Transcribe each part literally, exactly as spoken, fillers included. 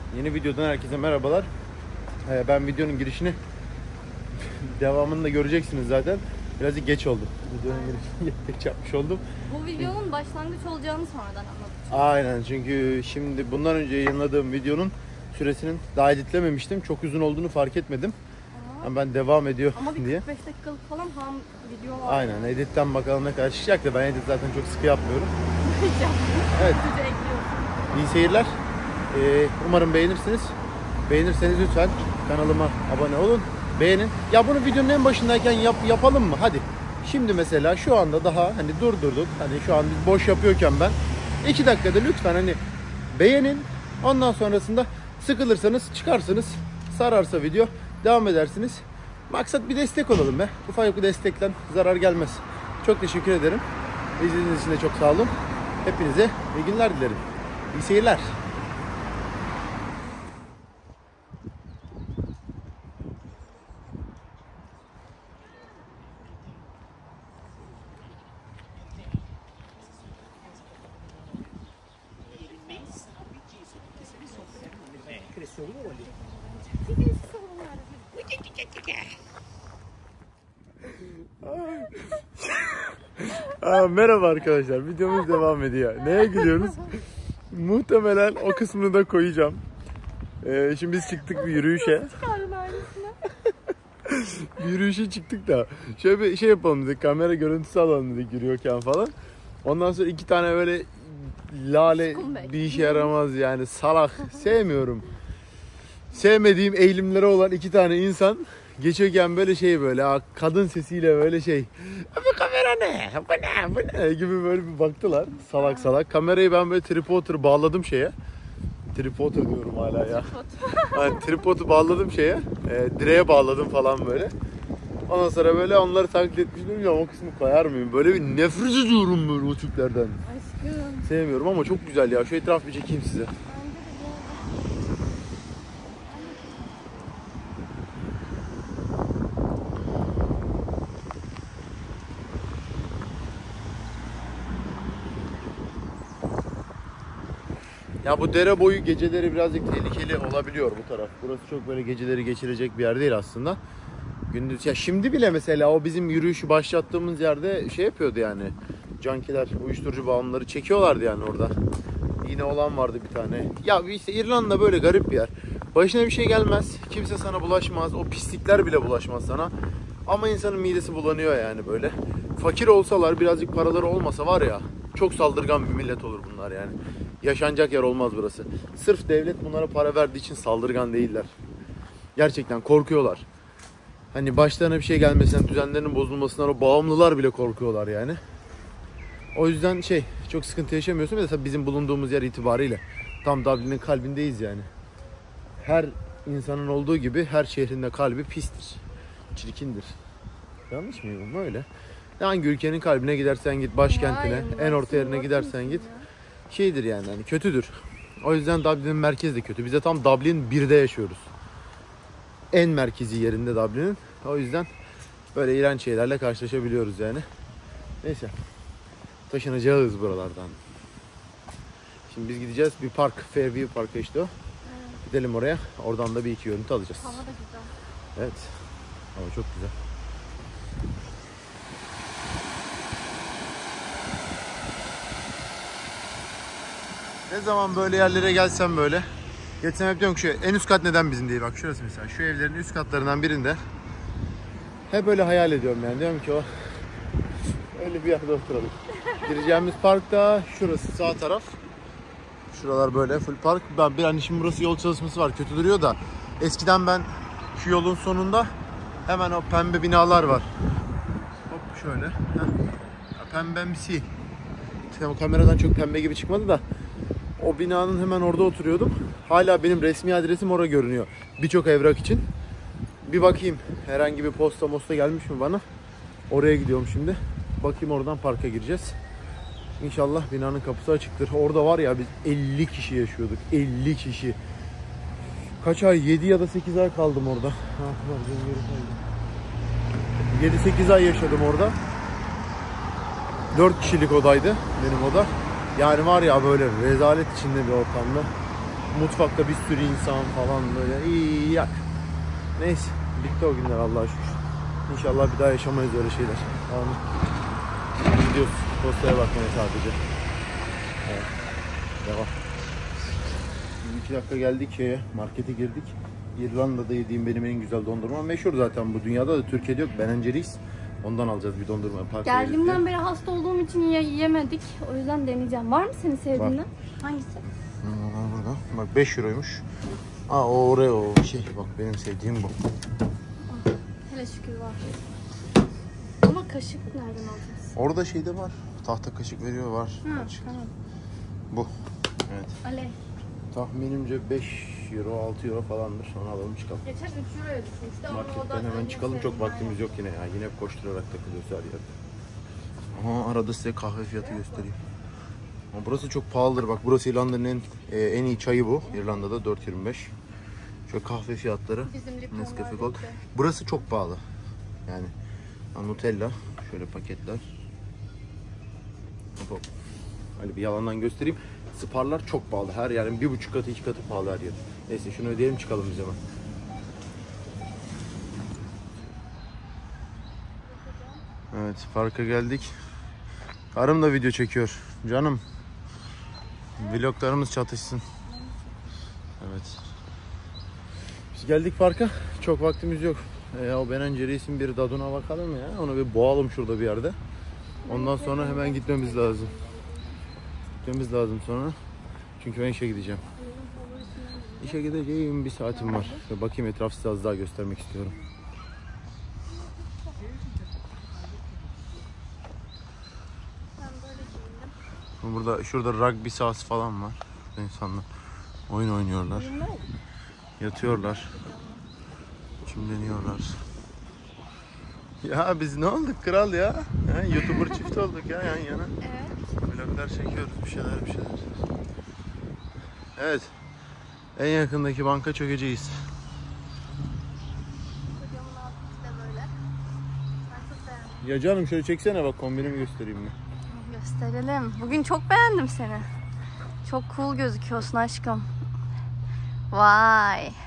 Yeni videodan herkese merhabalar. Ee, ben videonun girişini devamını da göreceksiniz zaten. Birazcık geç oldu. Videonun girişini geç yapmış oldum. Bu videonun başlangıç olacağını sonradan anlatacağım. Aynen, çünkü şimdi bundan önce yayınladığım videonun süresinin daha editlememiştim. Çok uzun olduğunu fark etmedim. Ama ben devam ediyor Ama bir diye. kırk beş dakikalık falan ham video var. Aynen, editten bakalım ne kadar çıkacak da ben edit zaten çok sıkı yapmıyorum. Evet. İyi seyirler. Ee, umarım beğenirsiniz. Beğenirseniz lütfen kanalıma abone olun. Beğenin. Ya bunu videonun en başındayken yap, yapalım mı? Hadi. Şimdi mesela şu anda daha hani durdurduk. Hani şu an biz boş yapıyorken ben iki dakikada lütfen hani beğenin. Ondan sonrasında sıkılırsanız çıkarsınız. Sararsa video devam edersiniz. Maksat bir destek olalım be. Ufak bir destekten zarar gelmez. Çok teşekkür ederim. İzlediğiniz için de çok sağ olun. Hepinize iyi günler dilerim. İyi seyirler. Aa, merhaba arkadaşlar, videomuz devam ediyor. Neye gülüyoruz? Muhtemelen o kısmını da koyacağım. Ee, şimdi biz çıktık bir yürüyüşe. Bir yürüyüşe çıktık da şöyle bir şey yapalım dedik, kamera görüntüsü alalım dedik yürüyorken falan. Ondan sonra iki tane böyle lale, bir işe yaramaz yani salak, sevmiyorum. Sevmediğim eğilimleri olan iki tane insan geçiyorken böyle şey, böyle kadın sesiyle böyle şey, bu kamera ne, bu ne, bu ne gibi böyle bir baktılar salak salak. Kamerayı ben böyle tripodu bağladım şeye. Tripodu diyorum hala ya. Yani tripodu bağladım şeye, e, direğe bağladım falan böyle. Ondan sonra böyle onları taklit etmiştim ya, o kısmı koyar mıyım? Böyle bir nefret ediyorum böyle o tiplerden. Aşkım. Sevmiyorum ama çok güzel ya. Şu etrafı bir çekeyim size. Ya bu dere boyu geceleri birazcık tehlikeli olabiliyor bu taraf. Burası çok böyle geceleri geçirecek bir yer değil aslında. Gündüz ya, şimdi bile mesela o bizim yürüyüşü başlattığımız yerde şey yapıyordu yani. Cankiler, uyuşturucu bağımlıları çekiyorlardı yani orada. Yine olan vardı bir tane. Ya işte İrlanda böyle garip bir yer. Başına bir şey gelmez. Kimse sana bulaşmaz. O pislikler bile bulaşmaz sana. Ama insanın midesi bulanıyor yani böyle. Fakir olsalar, birazcık paraları olmasa var ya, çok saldırgan bir millet olur bunlar yani. Yaşanacak yer olmaz burası. Sırf devlet bunlara para verdiği için saldırgan değiller. Gerçekten korkuyorlar. Hani başlarına bir şey gelmesinden, düzenlerinin bozulmasından o bağımlılar bile korkuyorlar yani. O yüzden şey, çok sıkıntı yaşamıyorsun. Ve de tabii bizim bulunduğumuz yer itibariyle tam Dublin'in kalbindeyiz yani. Her insanın olduğu gibi her şehrinde kalbi pistir, çirkindir. Yanlış mıyım? Öyle. Hangi ülkenin kalbine gidersen git, başkentine, en orta yerine gidersen git, şeydir yani, hani kötüdür. O yüzden Dublin'in merkezi de kötü. Biz de tam Dublin birde yaşıyoruz. En merkezi yerinde Dublin'in. O yüzden böyle iğrenç şeylerle karşılaşabiliyoruz yani. Neyse. Taşınacağız buralardan. Şimdi biz gideceğiz bir park, Fairview Park'a işte o. Evet. Gidelim oraya. Oradan da bir iki görüntü alacağız. Hava da güzel. Evet. Hava çok güzel. Ne zaman böyle yerlere gelsem böyle, geçsem hep diyorum ki şu en üst kat neden bizim değil, bak şurası mesela, şu evlerin üst katlarından birinde hep böyle hayal ediyorum yani, diyorum ki o öyle bir yerde oturalım. Gireceğimiz park da şurası, sağ taraf. Şuralar böyle full park. Ben bir hani şimdi burası yol çalışması var, kötü duruyor da eskiden ben şu yolun sonunda hemen o pembe binalar var. Hop şöyle. Heh. Pembemsi. Tam kameradan çok pembe gibi çıkmadı da o binanın hemen orada oturuyordum. Hala benim resmi adresim orada görünüyor. Birçok evrak için. Bir bakayım herhangi bir posta mosta gelmiş mi bana. Oraya gidiyorum şimdi. Bakayım, oradan parka gireceğiz. İnşallah binanın kapısı açıktır. Orada var ya, biz elli kişi yaşıyorduk. elli kişi. Kaç ay? yedi ya da sekiz ay kaldım orada. yedi sekiz ay yaşadım orada. dört kişilik odaydı benim oda. Yani var ya, böyle rezalet içinde bir ortamda. Mutfakta bir sürü insan falan böyle iyi yak. Neyse bitti o günler Allah'a şükür. İnşallah bir daha yaşamayız öyle şeyler. Tamam. Gidiyoruz postaya bakmaya sadece. Evet. Devam. iki dakika geldik şeye, markete girdik. İrlanda'da yediğim benim en güzel dondurma. Meşhur zaten bu dünyada da, Türkiye'de yok. Ben Jerry's. Ondan alacağız bir dondurma. Geldiğimden beri hasta olduğum için yiyemedik. O yüzden deneyeceğim. Var mı senin sevdiğinden? Hangisi? Hmm, burada. Bak beş euroymuş. Aa o Oreo şey, bak benim sevdiğim bu. Hele şükür var. Ama kaşık nereden alacağız? Orada şeyde var. Tahta kaşık veriyor, var. Ha, Kaşık. tamam. Bu. Evet. Ale. Tahminimce beş euro, altı euro falandır. Onu alalım çıkalım. Geçen üç euroya düşmüştü ama o da... Marketten hemen çıkalım. Çok vaktimiz yok yine ya. Yine hep koşturarak takılıyoruz her yerde. Aha, arada size kahve fiyatı göstereyim. Ama burası çok pahalıdır. Bak burası İrlanda'nın en, e, en iyi çayı bu. İrlanda'da dört yirmi beş. Şöyle kahve fiyatları. Nescafe Gold. Burası çok pahalı. Yani Nutella. Şöyle paketler. Hop hop. Hadi bir yalandan göstereyim. Sparlar çok pahalı. Her yerin bir buçuk katı, iki katı pahalı her yer. Neyse şunu ödeyelim çıkalım biz hemen. Evet, parka geldik. Karım da video çekiyor. Canım. Vloglarımız çatışsın. Evet. Biz geldik parka. Çok vaktimiz yok. E, o Ben and Jerry's'in bir tadına bakalım ya. Onu bir boğalım şurada bir yerde. Ondan sonra hemen gitmemiz lazım. Gitmemiz lazım sonra. Çünkü ben işe gideceğim. İşe gideceğim, bir saatim var. Ve bakayım, etrafı size az daha göstermek istiyorum. Burada şurada rugby sahası falan var. Burada insanlar oyun oynuyorlar. Yatıyorlar. Çimleniyorlar. Ya biz ne olduk kral ya? Ha, YouTuber çift olduk ya yan yana. Evet. Vloglar çekiyoruz, bir şeyler bir şeyler. Evet. En yakındaki banka çökeceğiz. Kocaman altı da böyle. Ben çok beğendim. Ya canım şöyle çeksene, bak kombinimi göstereyim mi? Gösterelim. Bugün çok beğendim seni. Çok cool gözüküyorsun aşkım. Vay.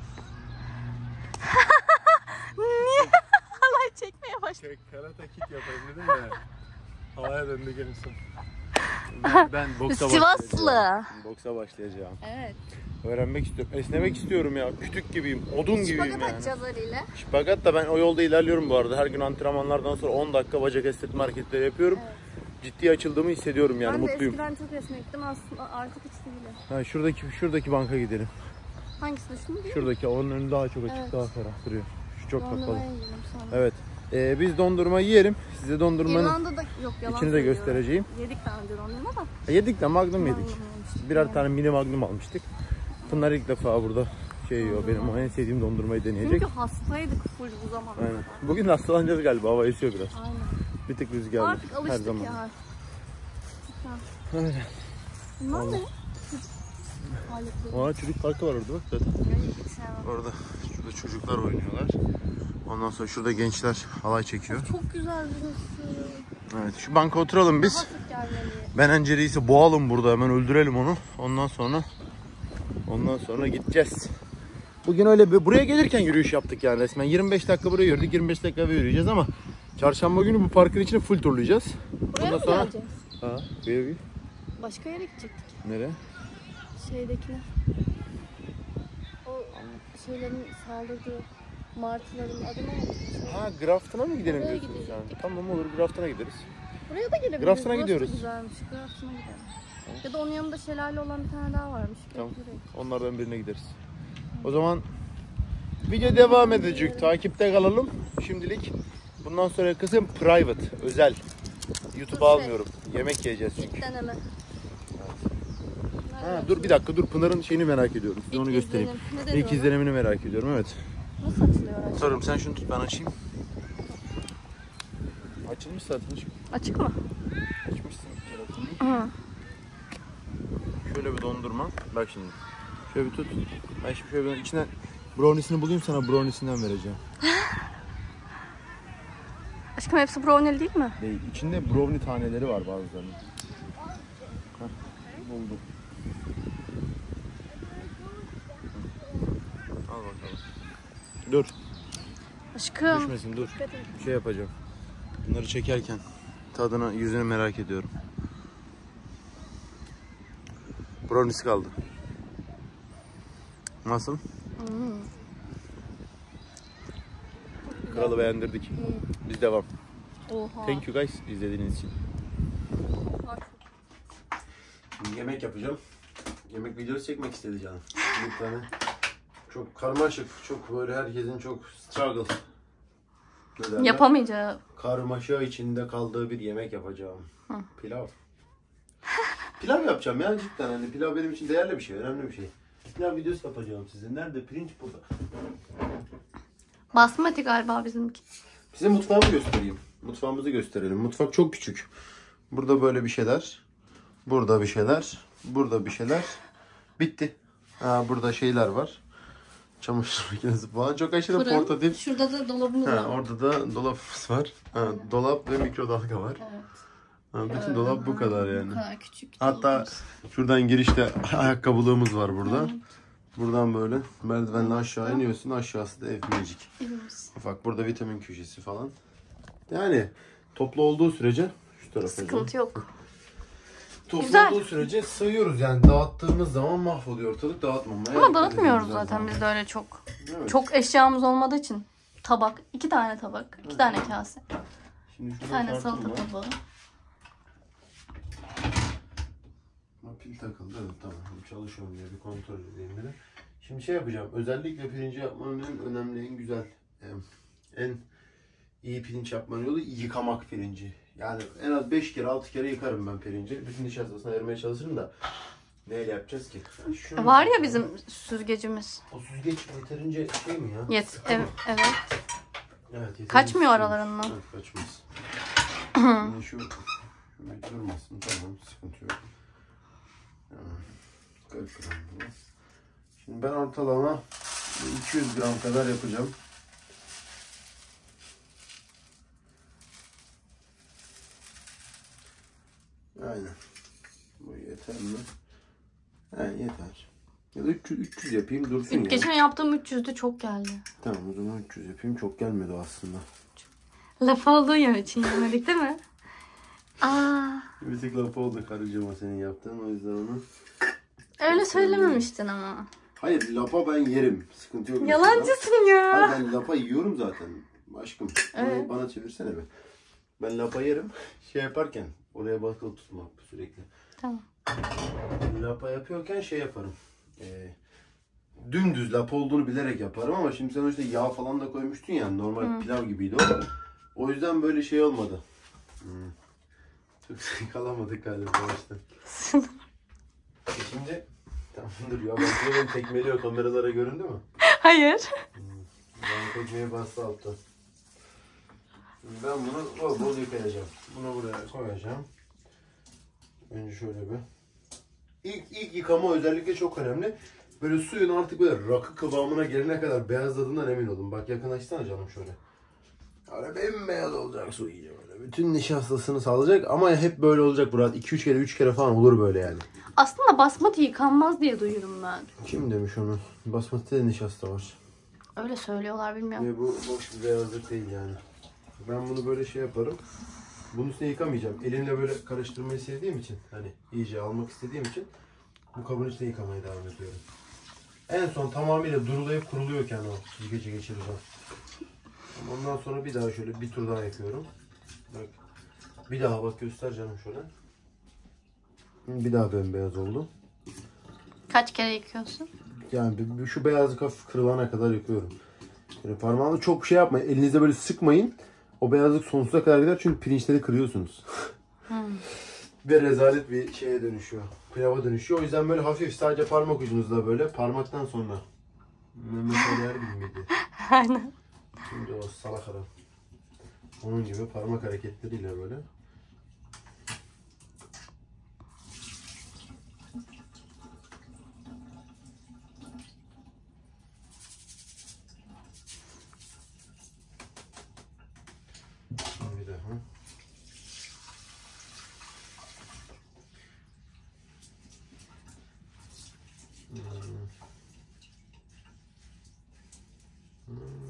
Niye? Halay çekmeye başladın. Karate kit yapayım dedim de havaya döndü gelisin. Ben, ben boksa Sivaslı. başlayacağım. Boksa başlayacağım. Evet. Öğrenmek istiyorum. Esnemek istiyorum ya. Kütük gibiyim. Odun gibiyim Şipagat yani. atacağız ile. Şipagat da ben o yolda ilerliyorum bu arada. Her gün antrenmanlardan sonra on dakika bacak esnetme hareketleri yapıyorum. Evet. Ciddi açıldığımı hissediyorum yani, ben mutluyum. Ben de eskiden çok esnektim aslında, artık hiç değilim. Ha, şuradaki şuradaki banka gidelim. Hangisi düşündün? Şuradaki, onun önü daha çok açık, evet. Daha ferah duruyor. Şu çok kapalı. Evet. Ee, biz dondurma yiyelim. Size dondurmanın İrlanda'da yok, yalan içini de göstereceğim. Yedik daha önce dondurma da. E, yedik de Magnum yedik. Magnum Birer yani. Tane mini Magnum almıştık. Pınar ilk defa burada şey yiyor. Benim en sevdiğim dondurmayı deneyecek. Çünkü hastaydık full bu zamana kadar. Aynen. Bugün hastalanacağız galiba. Hava esiyor biraz. Aynen. Bir tık rüzgarlı. Artık alıştık her zaman. Ya. Aynen. Bunlar ne? Aa, çocuk parkı var orada bak zaten. Orada şurada çocuklar oynuyorlar. Ondan sonra şurada gençler halay çekiyor. Çok güzel burası. Evet, şu banka oturalım biz. Ben and Jerry'si boğalım burada, hemen öldürelim onu. Ondan sonra ondan sonra gideceğiz. Bugün öyle bir buraya gelirken yürüyüş yaptık yani resmen. yirmi beş dakika buraya yürüdük, yirmi beş dakika yürüyeceğiz ama çarşamba günü bu parkın içine full turlayacağız. Buraya Ondan mı sonra geleceğiz? Ha, bir bir. Başka yere gidecektik. Nereye? Şeydekine. O şeylerin saldırdığı martıların adı ne? Ha, Grafton'a mı gidelim Oraya diyorsunuz yani? Tamam, olur, Grafton'a gideriz. Buraya da gidebiliriz. Grafton'a Burası gidiyoruz. da güzelmiş. Grafton'a gidelim. Evet. Ya da onun yanında şelale olan bir tane daha varmış. Tamam. Onlardan birine gideriz. O zaman video devam edecek. Takipte kalalım. Şimdilik bundan sonra kısım private, özel. YouTube'a Dur, almıyorum. Yemek yiyeceğiz çünkü. İlk deneme. Ha, dur bir dakika, dur, Pınar'ın şeyini merak ediyorum. Size İlk onu göstereyim. izlenim. İlk izlenimini merak ediyorum, evet. Nasıl açılıyor acaba? Sorun, sen şunu tut, ben açayım. Açılmış zaten. Açık mı? Açmışsın. Hı. Şöyle bir dondurma. Bak şimdi. Şöyle bir tut. Ben şimdi şöyle bir içine brownie'sini bulayım, sana brownie'sinden vereceğim. Aşkım hepsi brownie değil mi? Değil. İçinde brownie taneleri var bazılarının. Heh, buldum. Dur. Aşkım. Düşmesin dur. Şey yapacağım. Bunları çekerken tadını, yüzünü merak ediyorum. Brownies kaldı. Nasıl? Hmm. Kralı beğendirdik. Biz devam. Oha. Thank you guys izlediğiniz için. Yemek yapacağım. Yemek videosu çekmek istedi canım. Bir tane çok karmaşık, çok böyle herkesin çok struggle. Yapamayacağı. Karmaşa içinde kaldığı bir yemek yapacağım. Hı. Pilav. Pilav yapacağım ya cidden. Hani pilav benim için değerli bir şey, önemli bir şey. Pilav videosu yapacağım size. Nerede? Pirinç burada. Basmati galiba bizimki. Size mutfağımı göstereyim. Mutfağımızı gösterelim. Mutfak çok küçük. Burada böyle bir şeyler. Burada bir şeyler. Burada bir şeyler. Bitti. Ha, burada şeyler var. Çamaşır makinesi falan. Çok aşırı Fırın. portatif. Şurada da dolabımız Ha, var. orada da dolabımız var. Ha, dolap ve mikrodalga var. Evet. Ha, bütün Ee, dolap bu kadar yani. Bu kadar küçük. Hatta dolabımız. şuradan girişte ayakkabılığımız var burada. Evet. Buradan böyle merdivenle aşağı iniyorsun. Aşağısı da ev minicik. Evimiz. Ufak burada vitamin köşesi falan. Yani toplu olduğu sürece şu tarafa. Sıkıntı yok. Toplu Güzel. olduğu sürece sığıyoruz yani. Dağıttığımız zaman mahvoluyor ortalık, dağıtmamaya. Ama dağıtmıyoruz zaten biz de öyle çok. Evet. Çok eşyamız olmadığı için. Tabak. iki tane tabak. iki Evet. tane kase. Şimdi Bir şurada tane kartım salata var. tabağı. Ha, pil takıldı. Evet, tamam. Çalışıyorum diye bir kontrol edeyim dedim. Şimdi şey yapacağım. Özellikle pirinci yapmanın en önemli, en güzel, en iyi pirinç yapmanın yolu yıkamak pirinci. Yani en az beş kere, altı kere yıkarım ben pirinci. Bütün nişastasını ayırmaya çalışırım da neyle yapacağız ki? Şunu... Var ya bizim süzgecimiz. O süzgeç yeterince şey mi ya? Yet. Sıkı ev- mı? evet. Evet, yeterince Kaçmıyor sıkı. aralarından. Evet, kaçmaz. Şimdi şu, şu bir durmasın. Tamam, sıkıntı yok. kırk gram bu. Şimdi ben ortalama iki yüz gram kadar yapacağım. Aynen. Bu yeter mi? He, yeter. Ya da üç yüz, üç yüz yapayım dursun ya. Geçen yaptığım üç yüzde çok geldi. Tamam, o zaman üç yüz yapayım. Çok gelmedi aslında. Laf olduğu yer için yemedik değil mi? Aa, Bir tık laf oldu karıcığıma senin yaptığın, o yüzden onu... öyle söylememiştin ama. Hayır, lapa ben yerim. Sıkıntı yok. Yalancısın ya. Hayır, ben lapa yiyorum zaten. Aşkım. Evet. Bana çevirsene be. Ben lapa yerim. Şey yaparken oraya baskılı tutmak sürekli. Tamam. Lapa yapıyorken şey yaparım. Ee, dümdüz lapa olduğunu bilerek yaparım ama şimdi sen işte yağ falan da koymuştun ya. Normal Hı. pilav gibiydi o. O yüzden böyle şey olmadı. Hmm. Çok şey kalamadık galiba işte. E şimdi tamam dur ya. Ben benim tekmeliyor, kameralara göründü mü? Hayır. Ben tekmeyi bastı altta. Ben bunu bol bol yıkayacağım. Bunu buraya koyacağım. Önce şöyle bir. İlk, ilk yıkama özellikle çok önemli. Böyle suyun artık böyle rakı kıvamına gelene kadar beyazladığından emin olun. Bak yakınlaşsana canım şöyle. Öyle bembeyaz olacak su iyice böyle. Bütün nişastasını sağlayacak ama hep böyle olacak Murat. iki üç kere üç kere falan olur böyle yani. Aslında basmati yıkanmaz diye duydum ben. Kim demiş onu? Basmati'de nişasta var. Öyle söylüyorlar bilmiyorum. Ve bu boş bir beyazlık değil yani. Ben bunu böyle şey yaparım. Bunun üstüne yıkamayacağım. Elimle böyle karıştırmayı sevdiğim için, hani iyice almak istediğim için bu kabın içine yıkamaya devam ediyorum. En son tamamıyla durulayıp kuruluyorken o süzgece geçireceğim. Ondan sonra bir daha şöyle bir tur daha yapıyorum. Bak. Bir daha bak, göster canım şöyle. Bir daha bembeyaz oldu. Kaç kere yıkıyorsun? Yani şu beyazlık hafif kırılana kadar yıkıyorum. Yani parmağımla çok şey yapmayın. Elinizde böyle sıkmayın. O beyazlık sonsuza kadar gider çünkü pirinçleri kırıyorsunuz. Hmm. Ve rezalet bir şeye dönüşüyor. Pilava dönüşüyor. O yüzden böyle hafif sadece parmak ucunuzla böyle parmaktan sonra. Mehmet Ali Erbil miydi? Aynen. Şimdi o salak adam. Onun gibi parmak hareketleriyle böyle. Bir daha. Hmm. Hmm.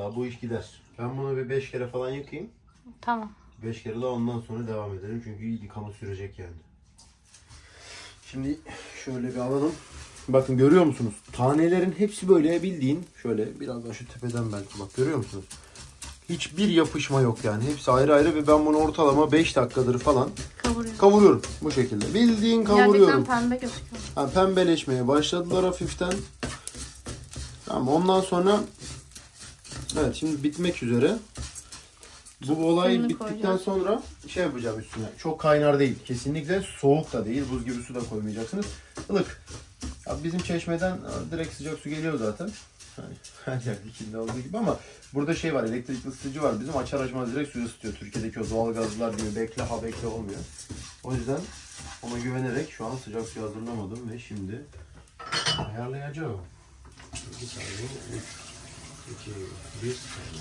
Vallahi bu iş gider. Ben bunu bir beş kere falan yıkayayım. Tamam. beş kere daha ondan sonra devam edelim. Çünkü yıkama sürecek yani. Şimdi şöyle bir alalım. Bakın görüyor musunuz? Tanelerin hepsi böyle bildiğin. Şöyle biraz daha şu tepeden belki bak görüyor musunuz? Hiçbir yapışma yok yani. Hepsi ayrı ayrı ve ben bunu ortalama beş dakikadır falan Kavuruyorum. kavuruyorum bu şekilde. Bildiğin kavuruyorum. Gerçekten pembe gözüküyor. Ha, pembeleşmeye başladılar hafiften. Tamam ondan sonra evet şimdi bitmek üzere. Bu olay Suyunu bittikten koyacağız. sonra şey yapacağım üstüne. Çok kaynar değil. Kesinlikle soğuk da değil. Buz gibi su da koymayacaksınız. Ilık. Abi bizim çeşmeden direkt sıcak su geliyor zaten. Hani her yerdekinde olduğu gibi ama burada şey var, elektrikli ısıtıcı var. Bizim açar açmaz direkt suyu ısıtıyor. Türkiye'deki o doğal gazlar gibi bekle ha bekle olmuyor. O yüzden ona güvenerek şu an sıcak su hazırlamadım ve şimdi ayarlayacağım. Bir saniye. iki, bir saniye.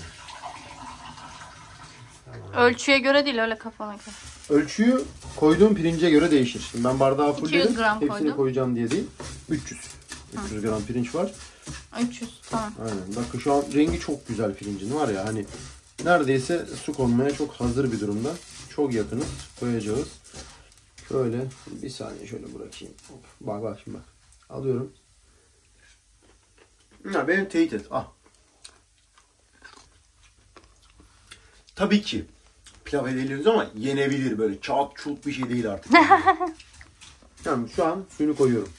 Tamam. Ölçüye göre değil öyle kafana göre. Ölçüyü koyduğum pirince göre değişir. Şimdi ben bardağı full iki yüz dedim. gram Hepsini koydum. koyacağım diye değil. üç yüz. üç yüz gram pirinç var. üç yüz tamam. Aynen. Bakın şu an rengi çok güzel pirincin var ya hani neredeyse su konmaya çok hazır bir durumda. Çok yakınız. Koyacağız. Şöyle bir saniye şöyle bırakayım. Hop. Bak bak şimdi bak. Alıyorum. Ya benim teyit et. Ah. Tabii ki pilav ediliyoruz ama yenebilir böyle çat çut bir şey değil artık. Tamam şu an suyunu koyuyorum.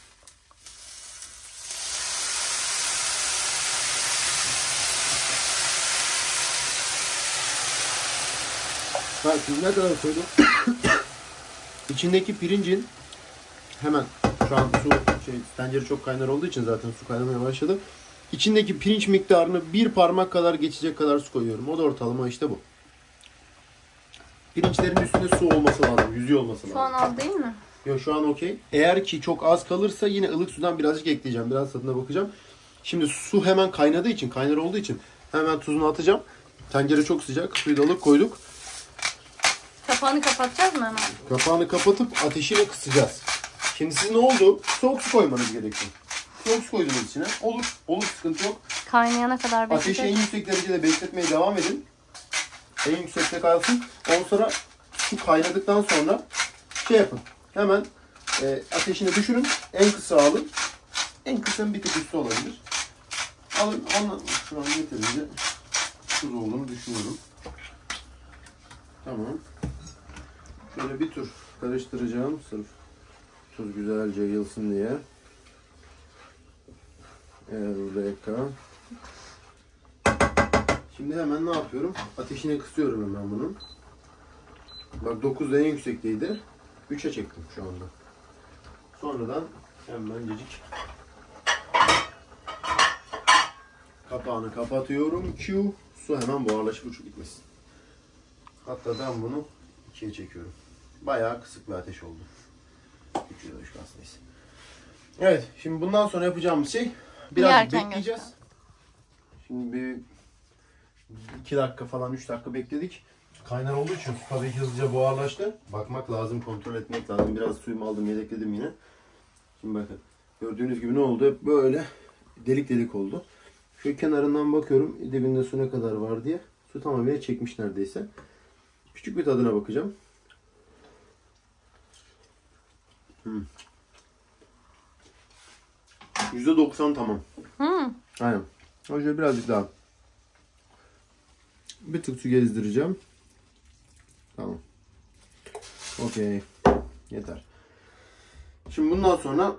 Bak şimdi ne kadar koydum? İçindeki pirincin hemen şu an su şey, tencere çok kaynar olduğu için zaten su kaynamaya başladı. İçindeki pirinç miktarını bir parmak kadar geçecek kadar su koyuyorum. O da ortalama işte bu. Pirinçlerin üstünde su olması lazım, yüzüyor olması lazım. Şu an az değil mi? Yok şu an okey. Eğer ki çok az kalırsa yine ılık sudan birazcık ekleyeceğim. Biraz tadına bakacağım. Şimdi su hemen kaynadığı için, kaynar olduğu için hemen tuzunu atacağım. Tencere çok sıcak. Suyu da ılık koyduk. Kapağını kapatacağız mı hemen? Kapağını kapatıp ateşini kısacağız. Şimdi siz ne oldu? Soğuk su koymanız gerekiyor. Soğuk su koydunuz içine. Olur. Olur sıkıntı yok. Kaynayana kadar Ateşi en bekleyeceğiz. yüksek derecede bekletmeye devam edin. En yüksekte kalsın. Ondan sonra su kaynadıktan sonra şey yapın. Hemen e, ateşini düşürün. En kısa alın. En kısa bir tık üstü olabilir. Alın. Ondan, şu an yeterince tuz olduğunu düşünüyorum. Tamam. Şöyle bir tur karıştıracağım. Sırf tuz güzelce yayılsın diye. Eureka. Şimdi hemen ne yapıyorum? Ateşine kısıyorum hemen bunu. Bak dokuzda en yüksekteydi. üçe çektim şu anda. Sonradan hemencecik kapağını kapatıyorum. Q. Su hemen buharlaşıp uçup gitmesin. Hatta ben bunu ikiye çekiyorum. Bayağı kısık bir ateş oldu. üç ya da üç neyse. Evet, şimdi bundan sonra yapacağımız şey biraz Yerken bekleyeceğiz. göster. Şimdi bir iki dakika falan üç dakika bekledik. Kaynar olduğu için su tabii ki hızlıca buharlaştı. Bakmak lazım, kontrol etmek lazım. Biraz suyumu aldım, yedekledim yine. Şimdi bakın. Gördüğünüz gibi ne oldu? Hep böyle delik delik oldu. Şu kenarından bakıyorum dibinde su ne kadar var diye. Su tamamen çekmiş neredeyse. Küçük bir tadına bakacağım. Hmm. yüzde doksan tamam. Hmm. Aynen. Şöyle birazcık daha. Bir tık su gezdireceğim. Tamam. Okey. Yeter. Şimdi bundan sonra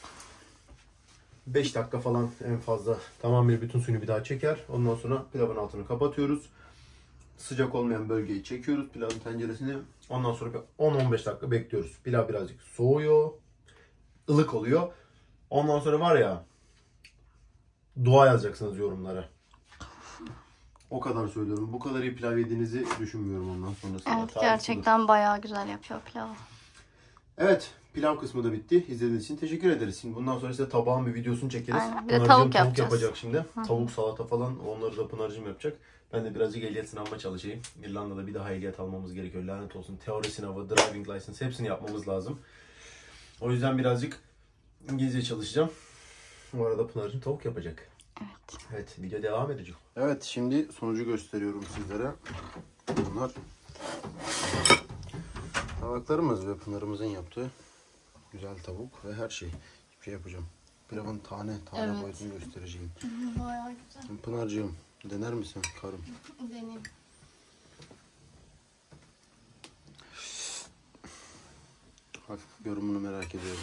beş dakika falan en fazla tamamıyla bütün suyunu bir daha çeker. Ondan sonra pilavın altını kapatıyoruz. Sıcak olmayan bölgeyi çekiyoruz pilavın tenceresini. Ondan sonra bir on on beş dakika bekliyoruz. Pilav birazcık soğuyor. Ilık oluyor. Ondan sonra var ya dua yazacaksınız yorumlara. O kadar söylüyorum. Bu kadar iyi pilav yediğinizi düşünmüyorum ondan sonrasında. Evet gerçekten bayağı güzel yapıyor pilavı. Evet. Pilav kısmı da bitti. İzlediğiniz için teşekkür ederiz. Şimdi bundan sonra size tabağın bir videosunu çekeriz. Aynen. Bir de Pınar'cığım tavuk tavuk yapacağız. yapacak şimdi. Hı. Tavuk, salata falan onları da Pınar'cığım yapacak. Ben de birazcık ehliyet sınavıma çalışayım. İrlanda'da bir daha ehliyet almamız gerekiyor. Lanet olsun. Teori sınavı, driving license hepsini yapmamız lazım. O yüzden birazcık İngilizce çalışacağım. Bu arada Pınar'cığım tavuk yapacak. Evet. Evet, video devam edecek. Evet, şimdi sonucu gösteriyorum sizlere. Bunlar tabaklarımız ve Pınar'ımızın yaptığı güzel tavuk ve her şey. Hiçbir şey yapacağım. Pilavın tane tane Evet. boyutunu göstereceğim. Bayağı güzel. Pınar'cığım dener misin karım? Deneyim. Hafif yorumunu merak ediyorum.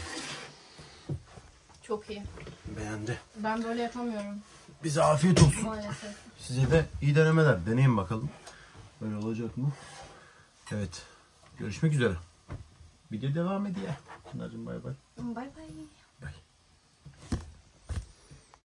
Çok iyi. Beğendi. Ben böyle yapamıyorum Bize afiyet olsun. maalesef. Size de iyi denemeler. Deneyin bakalım. Böyle olacak mı? Evet. Görüşmek üzere. Video devam ediyor. Pınar'cığım bay bay. Bay bay.